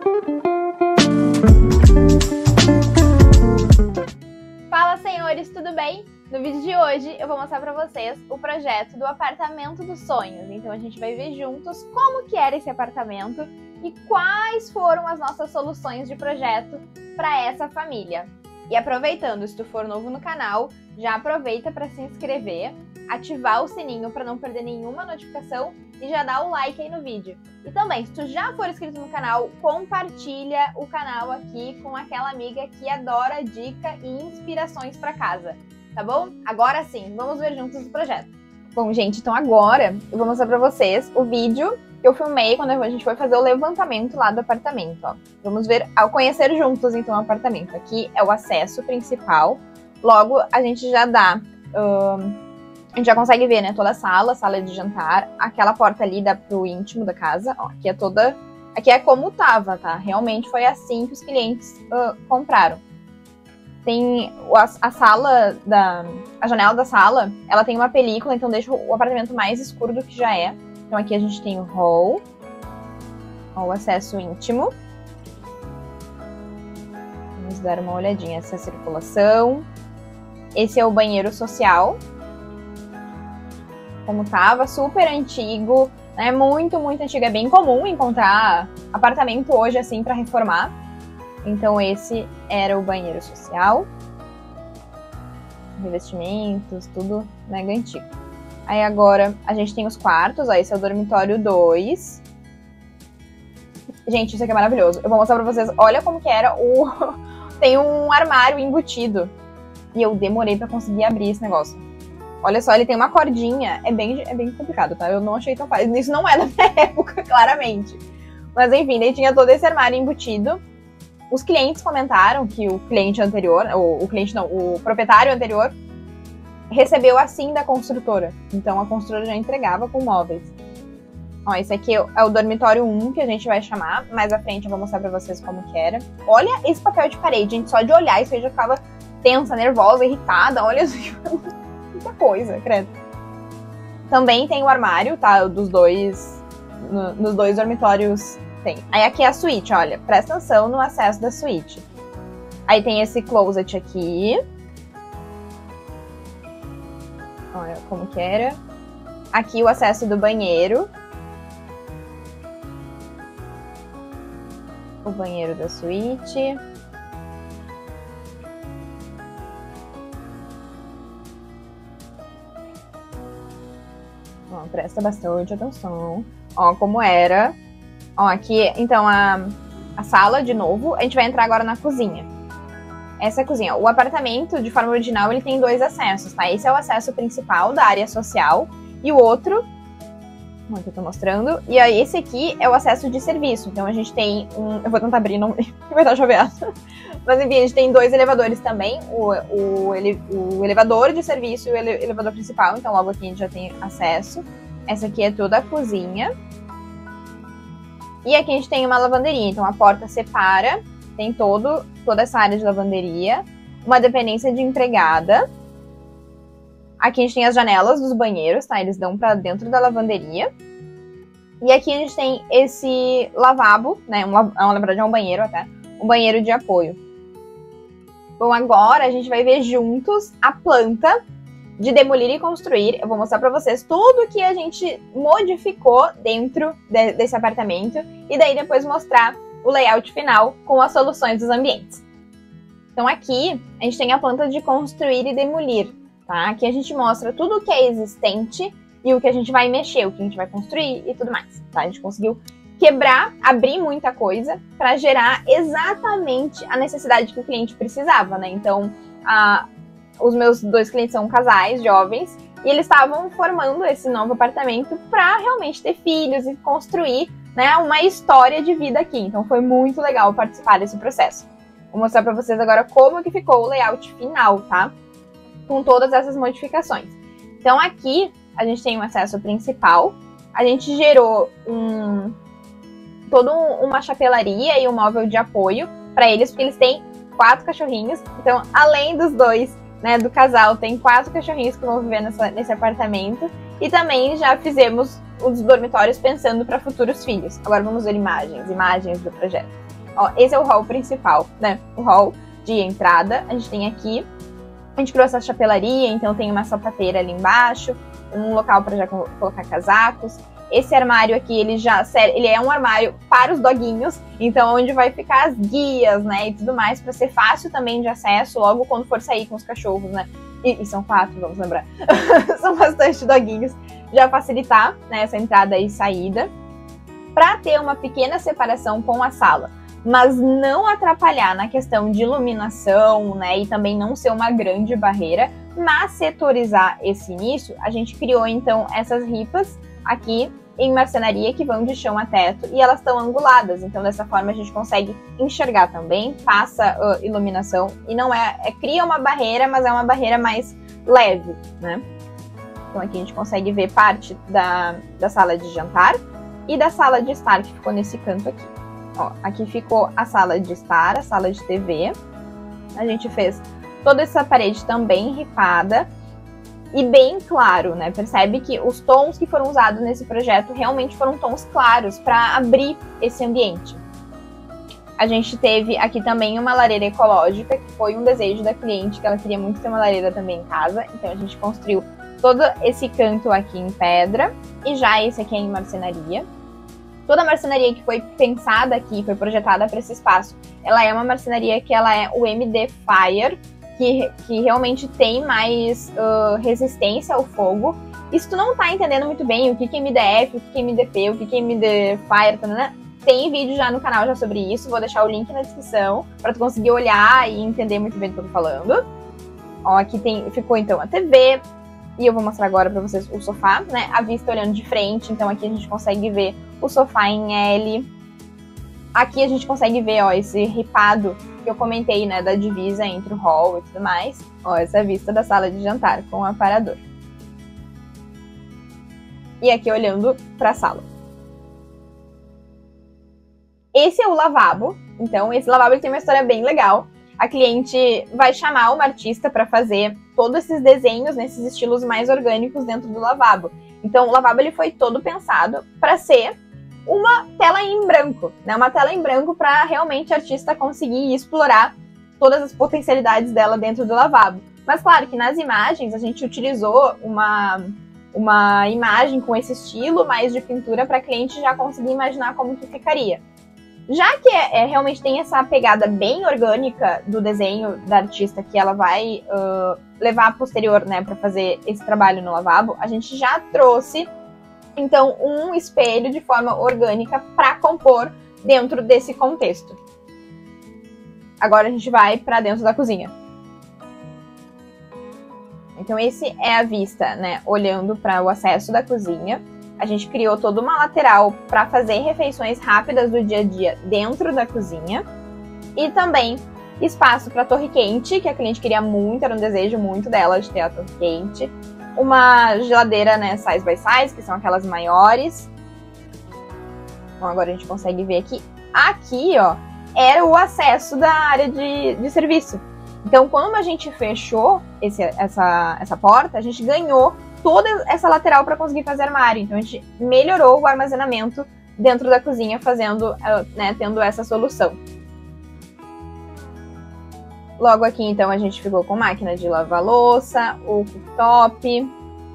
Fala, senhores, tudo bem? No vídeo de hoje eu vou mostrar pra vocês o projeto do apartamento dos sonhos. Então a gente vai ver juntos como que era esse apartamento e quais foram as nossas soluções de projeto para essa família. E aproveitando, se tu for novo no canal, já aproveita para se inscrever, ativar o sininho para não perder nenhuma notificação e já dá o like aí no vídeo. E também, se tu já for inscrito no canal, compartilha o canal aqui com aquela amiga que adora dica e inspirações para casa, tá bom? Agora sim, vamos ver juntos o projeto. Bom, gente, então agora eu vou mostrar para vocês o vídeo que eu filmei quando a gente foi fazer o levantamento lá do apartamento, ó. Vamos ver, ao conhecer juntos então o apartamento. Aqui é o acesso principal, logo a gente já dá... a gente já consegue ver, né, toda a sala de jantar, aquela porta ali dá pro íntimo da casa, ó, aqui é toda, aqui é como tava, tá? Realmente foi assim que os clientes compraram. Tem a sala, a janela da sala, ela tem uma película, então deixa o apartamento mais escuro do que já é. Então aqui a gente tem o hall, ó, o acesso íntimo. Vamos dar uma olhadinha, essa circulação. Esse é o banheiro social. Como tava, super antigo, né? Muito, muito antigo. É bem comum encontrar apartamento hoje assim para reformar. Então esse era o banheiro social. Revestimentos, tudo mega antigo. Aí agora a gente tem os quartos, ó, esse é o dormitório 2. Gente, isso aqui é maravilhoso. Eu vou mostrar pra vocês, olha como que era o... Tem um armário embutido. E eu demorei pra conseguir abrir esse negócio. Olha só, ele tem uma cordinha, é bem complicado, tá? Eu não achei tão fácil. Isso não é da minha época, claramente. Mas enfim, daí tinha todo esse armário embutido. Os clientes comentaram que o cliente anterior, o proprietário anterior, recebeu assim da construtora. Então a construtora já entregava com móveis. Ó, esse aqui é o dormitório 1, que a gente vai chamar. Mais à frente eu vou mostrar pra vocês como que era. Olha esse papel de parede, gente. Só de olhar isso aí já ficava tensa, nervosa, irritada. Olha isso. Muita coisa, credo. Também tem o armário, tá? Dos dois... nos dois dormitórios tem. Aí aqui é a suíte, olha. Presta atenção no acesso da suíte. Aí tem esse closet aqui. Olha como que era. Aqui o acesso do banheiro. O banheiro da suíte. Ó, presta bastante atenção. Ó, como era. Ó, aqui, então, a sala, de novo. A gente vai entrar agora na cozinha. Essa é a cozinha. O apartamento, de forma original, ele tem 2 acessos, tá? Esse é o acesso principal da área social. E o outro, como que eu tô mostrando, e aí esse aqui é o acesso de serviço. Então a gente tem um... Eu vou tentar abrir, não vai estar chovendo. Mas enfim, a gente tem 2 elevadores também. O elevador de serviço e o elevador principal. Então logo aqui a gente já tem acesso. Essa aqui é toda a cozinha. E aqui a gente tem uma lavanderia. Então a porta separa. Tem toda essa área de lavanderia. Uma dependência de empregada. Aqui a gente tem as janelas dos banheiros, tá? Eles dão pra dentro da lavanderia. E aqui a gente tem esse lavabo, né? Na verdade é um banheiro até. Um banheiro de apoio. Bom, agora a gente vai ver juntos a planta de demolir e construir. Eu vou mostrar pra vocês tudo que a gente modificou dentro desse apartamento. E daí depois mostrar o layout final com as soluções dos ambientes. Então aqui a gente tem a planta de construir e demolir, tá? Aqui a gente mostra tudo o que é existente e o que a gente vai mexer, o que a gente vai construir e tudo mais, tá? A gente conseguiu quebrar, abrir muita coisa para gerar exatamente a necessidade que o cliente precisava, né? Então, os meus 2 clientes são casais jovens e eles estavam formando esse novo apartamento para realmente ter filhos e construir, né, uma história de vida aqui. Então foi muito legal participar desse processo. Vou mostrar para vocês agora como que ficou o layout final, tá? Com todas essas modificações. Então aqui a gente tem um acesso principal. A gente gerou toda uma chapelaria e um móvel de apoio para eles, porque eles têm 4 cachorrinhos. Então, além dos 2, né, do casal, tem 4 cachorrinhos que vão viver nesse apartamento. E também já fizemos os dormitórios pensando para futuros filhos. Agora vamos ver imagens do projeto. Ó, esse é o hall principal, né? O hall de entrada. A gente tem aqui. A gente criou essa chapelaria, então tem uma sapateira ali embaixo, um local para já colocar casacos. Esse armário aqui, ele é um armário para os doguinhos, então onde vai ficar as guias, né, e tudo mais, para ser fácil também de acesso logo quando for sair com os cachorros, né. E são 4, vamos lembrar. São bastante doguinhos, já facilitar, né, essa entrada e saída, para ter uma pequena separação com a sala, mas não atrapalhar na questão de iluminação, né, e também não ser uma grande barreira, mas setorizar esse início. A gente criou então essas ripas aqui em marcenaria que vão de chão a teto e elas estão anguladas, então dessa forma a gente consegue enxergar também, passa iluminação e não cria uma barreira, mas é uma barreira mais leve, né? Então aqui a gente consegue ver parte da sala de jantar e da sala de estar que ficou nesse canto aqui. Ó, aqui ficou a sala de estar, a sala de TV. A gente fez toda essa parede também ripada e bem claro, né? Percebe que os tons que foram usados nesse projeto realmente foram tons claros para abrir esse ambiente. A gente teve aqui também uma lareira ecológica, que foi um desejo da cliente, que ela queria muito ter uma lareira também em casa. Então a gente construiu todo esse canto aqui em pedra e já esse aqui é em marcenaria. Toda a marcenaria que foi pensada aqui, foi projetada para esse espaço, ela é uma marcenaria que ela é o MD Fire, que realmente tem mais resistência ao fogo. E se tu não tá entendendo muito bem o que é MDF, o que é MDP, o que é MD Fire, né? Tem vídeo já no canal já sobre isso, vou deixar o link na descrição para tu conseguir olhar e entender muito bem do que eu tô falando. Ó, aqui ficou então a TV, e eu vou mostrar agora para vocês o sofá, né? A vista olhando de frente, então aqui a gente consegue ver o sofá em L. Aqui a gente consegue ver, ó, esse ripado que eu comentei, né, da divisa entre o hall e tudo mais. Ó, essa vista da sala de jantar com o aparador. E aqui olhando para a sala. Esse é o lavabo. Então, esse lavabo ele tem uma história bem legal. A cliente vai chamar uma artista para fazer todos esses desenhos nesses estilos mais orgânicos dentro do lavabo. Então, o lavabo ele foi todo pensado para ser uma tela em branco, né? Uma tela em branco para realmente a artista conseguir explorar todas as potencialidades dela dentro do lavabo. Mas claro que nas imagens a gente utilizou uma imagem com esse estilo mais de pintura para a cliente já conseguir imaginar como que ficaria. Já que realmente tem essa pegada bem orgânica do desenho da artista que ela vai levar a posterior, né, para fazer esse trabalho no lavabo, a gente já trouxe então um espelho de forma orgânica para compor dentro desse contexto. Agora a gente vai para dentro da cozinha. Então esse é a vista, né, olhando para o acesso da cozinha. A gente criou toda uma lateral para fazer refeições rápidas do dia a dia dentro da cozinha. E também espaço para torre quente, que a cliente queria muito, era um desejo muito dela de ter a torre quente. Uma geladeira, né, size by size, que são aquelas maiores. Então agora a gente consegue ver aqui. Aqui, ó, era o acesso da área de serviço. Então quando a gente fechou essa porta, a gente ganhou toda essa lateral para conseguir fazer armário. Então a gente melhorou o armazenamento dentro da cozinha, fazendo, né, tendo essa solução. Logo aqui, então, a gente ficou com máquina de lavar louça, o cooktop.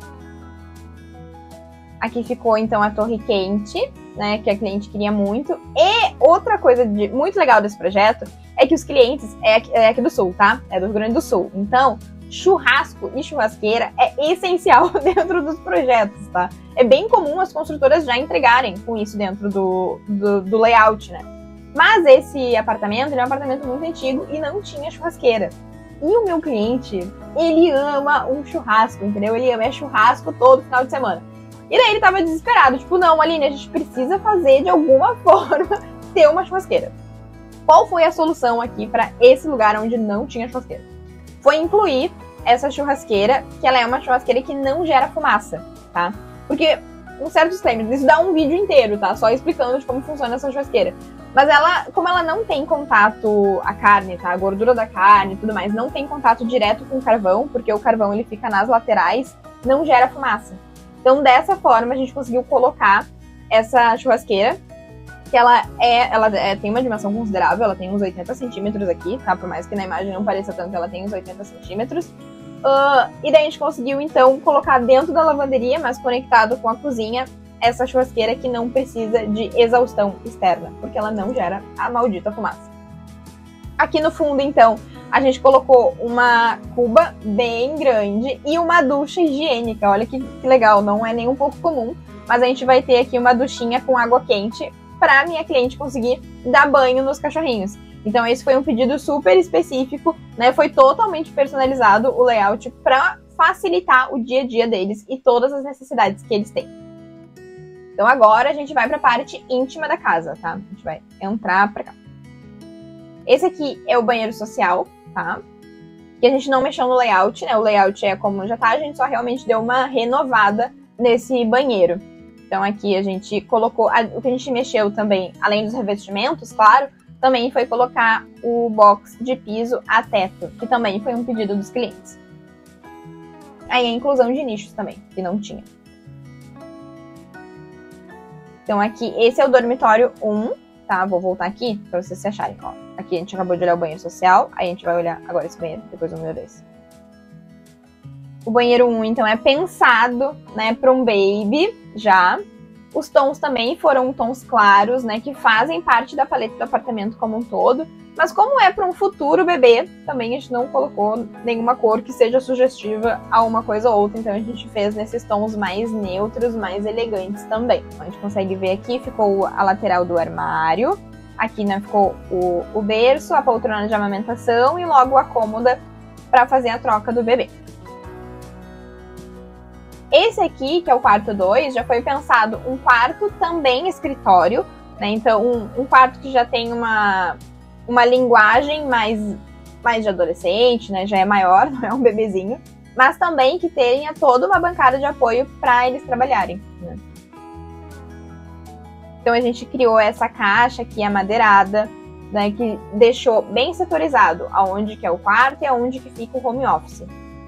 Aqui ficou, então, a torre quente, né, que a cliente queria muito. E outra coisa muito legal desse projeto é que os clientes é aqui do Sul, tá? É do Rio Grande do Sul. Então, churrasco e churrasqueira é essencial dentro dos projetos, tá? É bem comum as construtoras já entregarem com isso dentro do layout, né? Mas esse apartamento, ele é um apartamento muito antigo e não tinha churrasqueira. E o meu cliente, ele ama um churrasco, entendeu? Ele ama churrasco todo final de semana. E daí ele tava desesperado, tipo, não, Aline, a gente precisa fazer de alguma forma ter uma churrasqueira. Qual foi a solução aqui para esse lugar onde não tinha churrasqueira? Foi incluir essa churrasqueira, que ela é uma churrasqueira que não gera fumaça, tá? Porque, um certo disclaimer, isso dá um vídeo inteiro, tá? Só explicando de como funciona essa churrasqueira. Mas ela, como ela não tem contato, a carne, tá? A gordura da carne e tudo mais, não tem contato direto com o carvão, porque o carvão ele fica nas laterais, não gera fumaça. Então, dessa forma, a gente conseguiu colocar essa churrasqueira que tem uma dimensão considerável, ela tem uns 80 centímetros aqui, tá? Por mais que na imagem não pareça tanto, ela tem uns 80 centímetros. E daí a gente conseguiu, então, colocar dentro da lavanderia, mas conectado com a cozinha, essa churrasqueira que não precisa de exaustão externa, porque ela não gera a maldita fumaça. Aqui no fundo, então, a gente colocou uma cuba bem grande e uma ducha higiênica. Olha que legal, não é nem um pouco comum, mas a gente vai ter aqui uma duchinha com água quente para minha cliente conseguir dar banho nos cachorrinhos. Então esse foi um pedido super específico, né? Foi totalmente personalizado o layout para facilitar o dia a dia deles e todas as necessidades que eles têm. Então agora a gente vai para a parte íntima da casa, tá? A gente vai entrar para cá. Esse aqui é o banheiro social, tá? Que a gente não mexeu no layout, né? O layout é como já tá, a gente só realmente deu uma renovada nesse banheiro. Então aqui a gente colocou, o que a gente mexeu também, além dos revestimentos, claro, também foi colocar o box de piso a teto, que também foi um pedido dos clientes. Aí a inclusão de nichos também, que não tinha. Então aqui, esse é o dormitório 1, tá? Vou voltar aqui pra vocês se acharem, ó. Aqui a gente acabou de olhar o banheiro social, aí a gente vai olhar agora esse banheiro, depois o número 2. O banheiro 1, então, é pensado, né, para um baby já. Os tons também foram tons claros, né, que fazem parte da paleta do apartamento como um todo. Mas como é para um futuro bebê, também a gente não colocou nenhuma cor que seja sugestiva a uma coisa ou outra. Então a gente fez nesses tons mais neutros, mais elegantes também. Então, a gente consegue ver aqui, ficou a lateral do armário. Aqui, né, ficou o berço, a poltrona de amamentação e logo a cômoda para fazer a troca do bebê. Esse aqui, que é o quarto 2, já foi pensado um quarto também escritório, né? Então, um quarto que já tem uma linguagem mais de adolescente, né? Já é maior, não é um bebezinho. Mas também que tenha toda uma bancada de apoio para eles trabalharem, né? Então, a gente criou essa caixa aqui amadeirada, né? Que deixou bem setorizado aonde que é o quarto e aonde que fica o home office.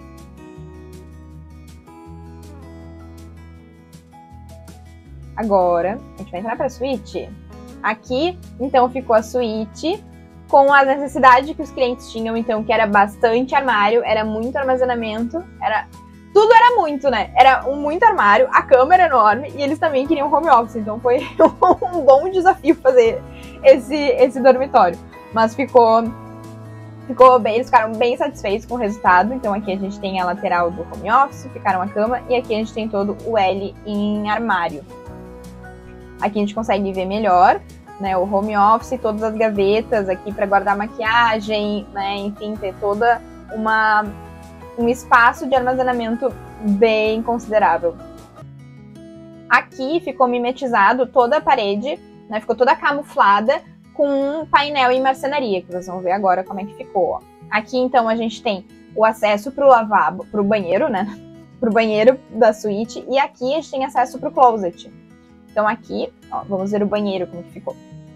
Agora, a gente vai entrar para a suíte. Aqui, então, ficou a suíte com a necessidade que os clientes tinham, então, que era bastante armário, era muito armazenamento, tudo era muito, né? Era muito armário, a cama era enorme e eles também queriam home office, então foi um bom desafio fazer esse dormitório. Mas ficou bem, eles ficaram bem satisfeitos com o resultado. Então aqui a gente tem a lateral do home office, ficaram a cama, e aqui a gente tem todo o L em armário. Aqui a gente consegue ver melhor, né, o home office, todas as gavetas aqui para guardar maquiagem, né, enfim, ter toda um espaço de armazenamento bem considerável. Aqui ficou mimetizado toda a parede, né, ficou toda camuflada com um painel em marcenaria, que vocês vão ver agora como é que ficou. Ó. Aqui, então, a gente tem o acesso para o lavabo, para o banheiro, né, para o banheiro da suíte, e aqui a gente tem acesso para o closet. Então aqui, ó, vamos ver o banheiro como que ficou.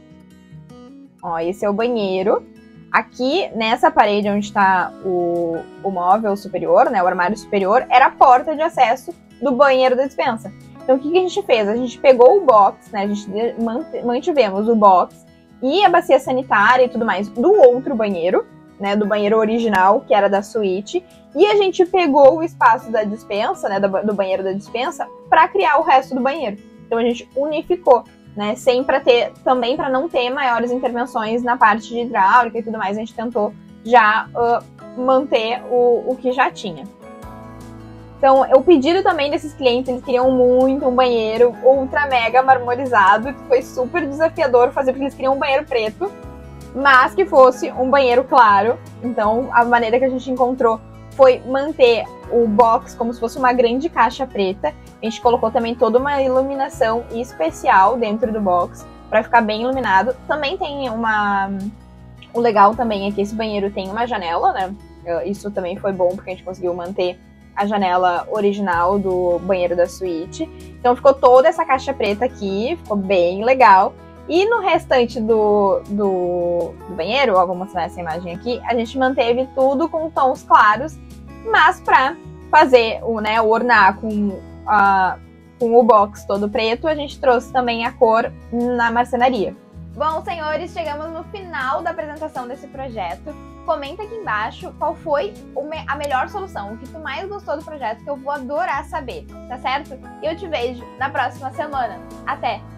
Ó, esse é o banheiro. Aqui, nessa parede onde está o móvel superior, né, o armário superior, era a porta de acesso do banheiro da despensa. Então o que a gente fez? A gente pegou o box, né, a gente mantivemos o box e a bacia sanitária e tudo mais do outro banheiro, né, do banheiro original, que era da suíte, e a gente pegou o espaço da despensa, né, do banheiro da despensa, para criar o resto do banheiro. Então a gente unificou, né? Também para não ter maiores intervenções na parte de hidráulica e tudo mais, a gente tentou já manter o que já tinha. Então, o pedido também desses clientes, eles queriam muito um banheiro ultra mega marmorizado, que foi super desafiador fazer, porque eles queriam um banheiro preto, mas que fosse um banheiro claro. Então, a maneira que a gente encontrou foi manter o box como se fosse uma grande caixa preta. A gente colocou também toda uma iluminação especial dentro do box para ficar bem iluminado. Também tem o legal também é que esse banheiro tem uma janela, né? Isso também foi bom porque a gente conseguiu manter a janela original do banheiro da suíte. Então ficou toda essa caixa preta aqui, ficou bem legal. E no restante do banheiro, ó, vou mostrar essa imagem aqui, a gente manteve tudo com tons claros, mas para fazer ornar com com o box todo preto, a gente trouxe também a cor na marcenaria. Bom, senhores, chegamos no final da apresentação desse projeto. Comenta aqui embaixo qual foi a melhor solução, o que tu mais gostou do projeto, que eu vou adorar saber, tá certo? E eu te vejo na próxima semana. Até!